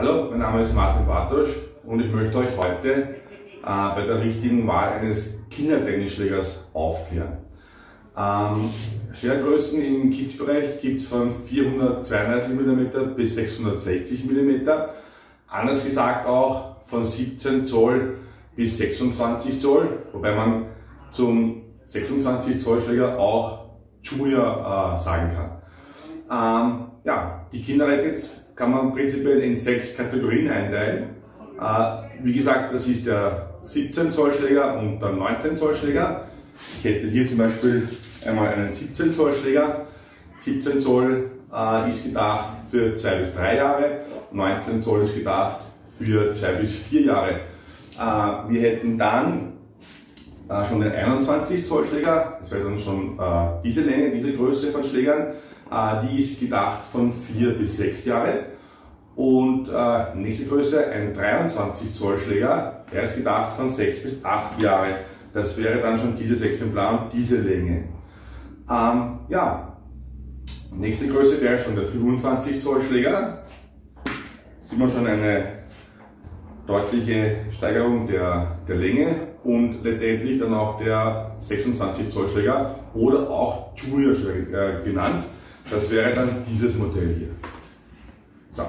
Hallo, mein Name ist Martin Bartosch und ich möchte euch heute bei der richtigen Wahl eines Kindertennisschlägers aufklären. Schlägergrößen im Kids-Bereich gibt es von 432 mm bis 660 mm, anders gesagt auch von 17 Zoll bis 26 Zoll, wobei man zum 26 Zoll Schläger auch Junior sagen kann. Ja, die Kinderrackets kann man prinzipiell in 6 Kategorien einteilen. Wie gesagt, das ist der 17 Zoll Schläger und der 19 Zoll Schläger. Ich hätte hier zum Beispiel einmal einen 17 Zoll Schläger. 17 Zoll ist gedacht für 2 bis 3 Jahre, 19 Zoll ist gedacht für 2 bis 4 Jahre. Wir hätten dann schon den 21 Zoll Schläger, das wäre dann schon diese Länge, diese Größe von Schlägern. Die ist gedacht von 4 bis 6 Jahre. Und nächste Größe, ein 23 Zoll Schläger, der ist gedacht von 6 bis 8 Jahre. Das wäre dann schon dieses Exemplar und diese Länge. Ja, nächste Größe wäre schon der 25 Zoll Schläger. Sieht man schon eine deutliche Steigerung der Länge und letztendlich dann auch der 26 Zoll Schläger oder auch Junior Schläger genannt. Das wäre dann dieses Modell hier. So.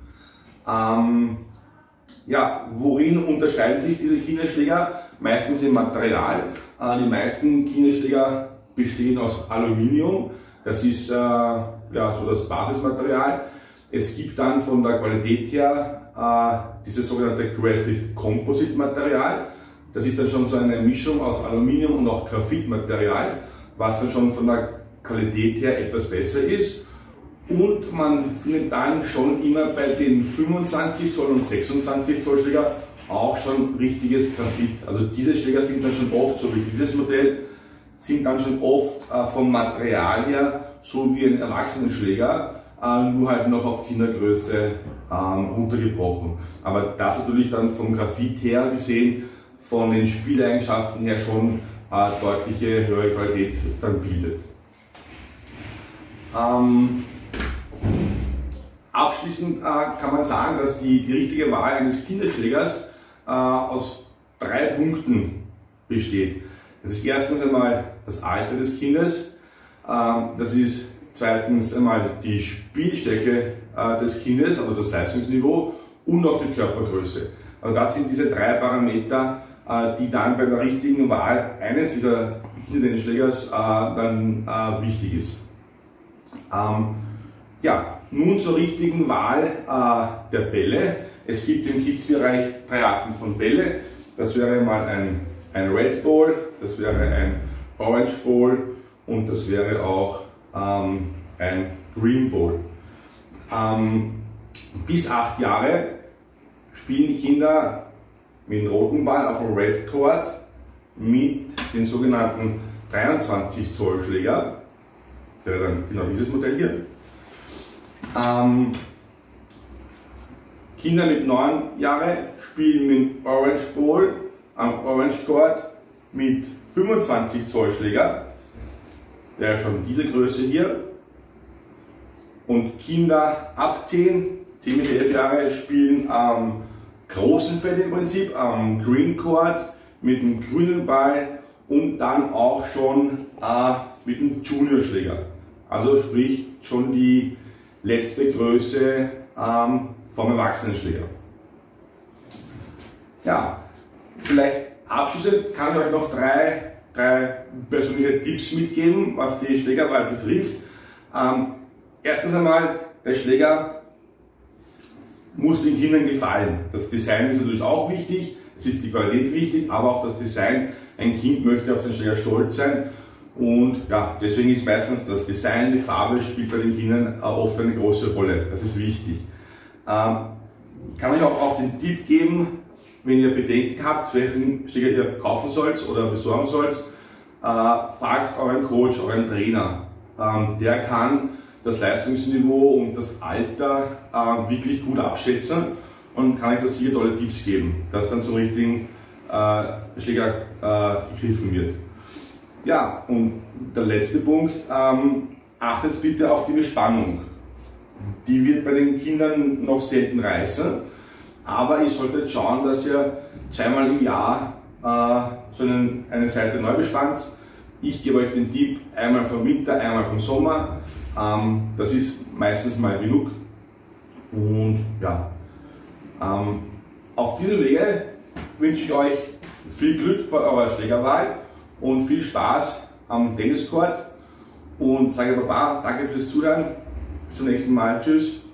Ja, worin unterscheiden sich diese Kinderschläger? Meistens im Material. Die meisten Kinderschläger bestehen aus Aluminium. Das ist ja, so das Basismaterial. Es gibt dann von der Qualität her dieses sogenannte Graphite Composite Material. Das ist dann schon so eine Mischung aus Aluminium und auch Graphitmaterial, was dann schon von der Qualität her etwas besser ist. Und man findet dann schon immer bei den 25 Zoll und 26 Zoll Schläger auch schon richtiges Graphit. Also diese Schläger sind dann schon oft, so wie dieses Modell, sind dann schon oft vom Material her so wie ein Erwachsenenschläger, nur halt noch auf Kindergröße runtergebrochen. Aber das natürlich dann vom Graphit her gesehen, von den Spieleigenschaften her schon deutliche höhere Qualität dann bietet. Abschließend kann man sagen, dass die richtige Wahl eines Kinderschlägers aus 3 Punkten besteht. Das ist erstens einmal das Alter des Kindes, das ist zweitens einmal die Spielstärke des Kindes, also das Leistungsniveau und auch die Körpergröße. Also das sind diese 3 Parameter, die dann bei der richtigen Wahl eines dieser Kindertennisschlägers dann wichtig ist. Ja, nun zur richtigen Wahl der Bälle. Es gibt im Kids-Bereich 3 Arten von Bälle. Das wäre mal ein Red Ball, das wäre ein Orange Ball und das wäre auch ein Green Ball. Bis 8 Jahre spielen die Kinder mit dem roten Ball auf dem Red Court mit den sogenannten 23 Zoll Schläger. Das wäre dann genau dieses Modell hier. Kinder mit 9 Jahren spielen mit Orange Ball am Orange Court mit 25 Zoll Schläger. Wäre schon diese Größe hier. Und Kinder ab 10 bis 11 Jahre spielen am großen Feld im Prinzip, am Green Court mit dem grünen Ball und dann auch schon mit dem Junior Schläger. Also sprich schon die letzte Größe vom Erwachsenenschläger. Ja, vielleicht abschließend kann ich euch noch drei persönliche Tipps mitgeben, was die Schlägerwahl betrifft. Erstens einmal, der Schläger muss den Kindern gefallen. Das Design ist natürlich auch wichtig, es ist die Qualität wichtig, aber auch das Design. Ein Kind möchte auf den Schläger stolz sein. Und ja, deswegen ist meistens das Design, die Farbe spielt bei den Kindern oft eine große Rolle. Das ist wichtig. Kann euch auch den Tipp geben, wenn ihr Bedenken habt, welchen Schläger ihr kaufen sollt oder besorgen sollt, fragt euren Coach, euren Trainer. Der kann das Leistungsniveau und das Alter wirklich gut abschätzen und kann euch da sicher tolle Tipps geben, dass dann zum richtigen Schläger gegriffen wird. Ja, und der letzte Punkt, achtet bitte auf die Bespannung. die wird bei den Kindern noch selten reißen. Aber ihr solltet schauen, dass ihr zweimal im Jahr so eine Seite neu bespannt. Ich gebe euch den Tipp, einmal vom Winter, einmal vom Sommer. Das ist meistens mal genug. Und ja, auf diesem Wege wünsche ich euch viel Glück bei eurer Schlägerwahl und viel Spaß am Tenniscourt. Und sage Papa, danke fürs Zuhören. Bis zum nächsten Mal. Tschüss.